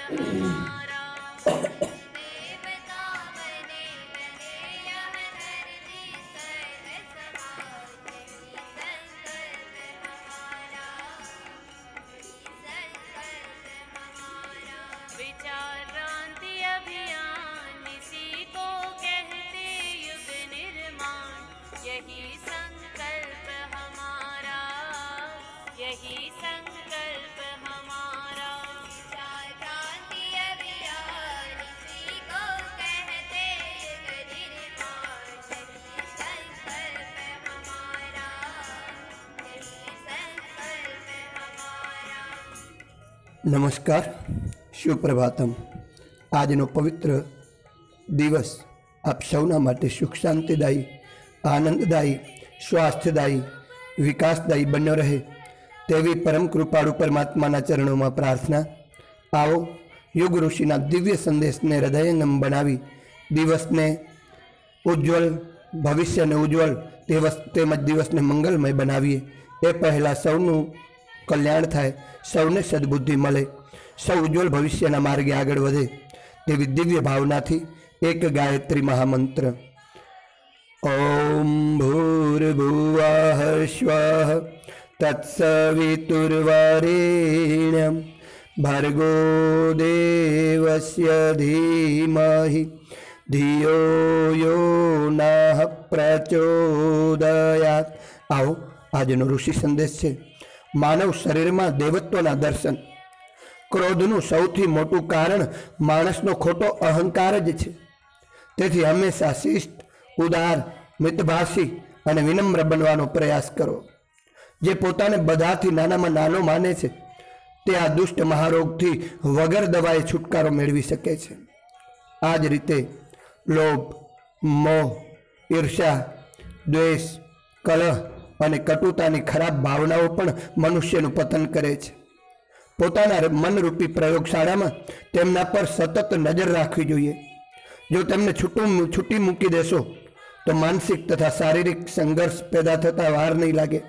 हमारा देवता बने रहे यह धरती सर्वसभाए संकल्प हमारा विचारांति अभियान इसी को कहते युग निर्माण यही संकल्प हमारा यही संकल्प हमारा विचारांति अभियान इसी को कहते युग निर्माण यही संकल्प हमारा यही संकल्प हमारा। नमस्कार, सुप्रभातम। આજનો પવિત્ર દિવસ આપ સૌના માટે સુખ શાંતિદાયી, આનંદદાયી, સ્વાસ્થ્યદાયી, વિકાસદાયી બન્યો રહે તેવી પરમ કૃપાળુ પરમાત્માના ચરણોમાં પ્રાર્થના। આવો યુગ ઋષિના દિવ્ય સંદેશને હૃદયંગમ બનાવી દિવસને ઉજ્જવલ, ભવિષ્યને ઉજ્જવલ તેમજ દિવસને મંગલમય બનાવીએ। એ પહેલાં સૌનું કલ્યાણ થાય, સૌને સદબુદ્ધિ મળે, સૌ ઉજ્જવલ ભવિષ્યના માર્ગે આગળ વધે તેવી દિવ્ય ભાવનાથી એક ગાયત્રી મહામંત્ર। ઓમ ભૂર્ભુવઃ સ્વઃ તત્સવિતુર્વરેણ્યં ભર્ગો દેવસ્ય ધીમહિ ધિયો યો નઃ પ્રચોદયાત। આવો આજનો ઋષિ સંદેશ છે। માનવ શરીરમાં દેવત્વના દર્શન। ક્રોધનું સૌથી મોટું કારણ માણસનો ખોટો અહંકાર જ છે। તેથી હંમેશા શિષ્ટ, ઉદાર, મિતભાષી અને વિનમ્ર બનવાનો પ્રયાસ કરો। જે પોતાને બધાથી નાનામાં નાનો માને છે તે આ દુષ્ટ મહારોગથી વગર દવાએ છુટકારો મેળવી શકે છે। આ જ રીતે લોભ, મોહ, ઈર્ષા, દ્વેષ, કલહ અને કટુતાની ખરાબ ભાવનાઓ પણ મનુષ્યનું પતન કરે છે। પોતાના મનરૂપી પ્રયોગશાળામાં તેમના પર સતત નજર રાખવી જોઈએ। જો તેમને છૂટી મૂકી દેશો તો માનસિક તથા શારીરિક સંઘર્ષ પેદા થતા વાર નહીં લાગે।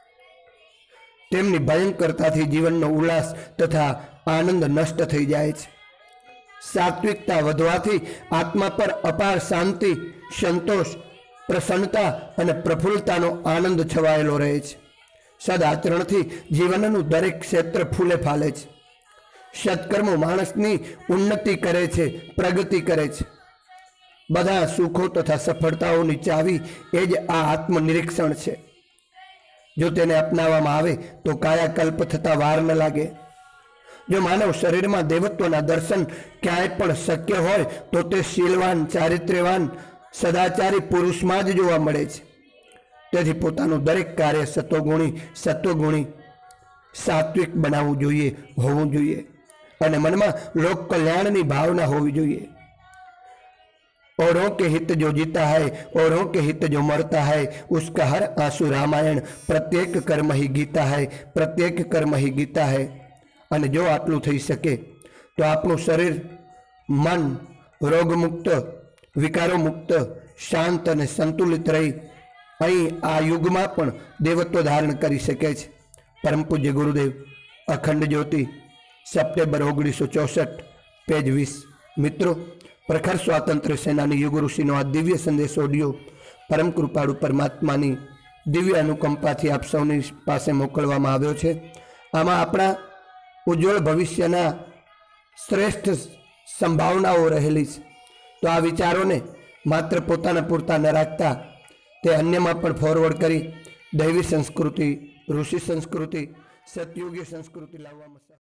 તેમની ભયંકરતાથી જીવનનો ઉલ્લાસ તથા આનંદ નષ્ટ થઈ જાય છે। સાત્વિકતા વધવાથી આત્મા પર અપાર શાંતિ, સંતોષ, પ્રસન્નતા અને પ્રફુલ્લતાનો આનંદ છવાયેલો રહે છે। સદાચરણથી જીવનનું દરેક ક્ષેત્ર ફૂલે ફાલે છે। સત્કર્મો માણસની ઉન્નતિ કરે છે, પ્રગતિ કરે છે। બધા સુખો તથા સફળતાઓની ચાવી એ જ આ આત્મનિરીક્ષણ છે। જો તેને અપનાવવામાં આવે તો કાયાકલ્પ થતા વાર ન લાગે। જો માનવ શરીરમાં દેવત્વના દર્શન ક્યાંય પણ શક્ય હોય તો તે શીલવાન, ચારિત્ર્યવાન, સદાચારી પુરુષમાં જ જોવા મળે છે। તેથી પોતાનું દરેક કાર્ય સત્વગુણી, સાત્વિક બનાવવું જોઈએ, હોવું જોઈએ અને મનમાં લોક કલ્યાણની ભાવના હોવી જોઈએ। औरों के हित जो जीता है, औरों के हित जो मरता है, उसका हर आंसू रामायण, प्रत्येक कर्म ही गीता है, प्रत्येक कर्म ही गीता है। અને જો આટલું થઈ શકે તો આપણું શરીર, મન રોગમુક્ત, વિકારો મુક્ત, શાંત અને સંતુલિત રહી અહીં આ યુગમાં પણ દેવત્વ ધારણ કરી શકે છે। પરમ પૂજ્ય ગુરુદેવ, અખંડ જ્યોતિ, સપ્ટેમ્બર 1964, પેજ 20। મિત્રો, પ્રખર સ્વાતંત્ર્ય સેનાની યુગ ઋષિનો આ દિવ્ય સંદેશ ઓડિયો પરમ કૃપાળુ પરમાત્માની દિવ્ય અનુકંપાથી આપ સૌની પાસે મોકલવામાં આવ્યો છે। આમાં આપણા ઉજ્જવળ ભવિષ્યના શ્રેષ્ઠ સંભાવનાઓ રહેલી છે। તો આ વિચારોને માત્ર પોતાના પૂરતા ન રાખતા તે અન્યમાં પણ ફોરવર્ડ કરી દૈવી સંસ્કૃતિ, ઋષિ સંસ્કૃતિ, સતયુગી સંસ્કૃતિ લાવવામાં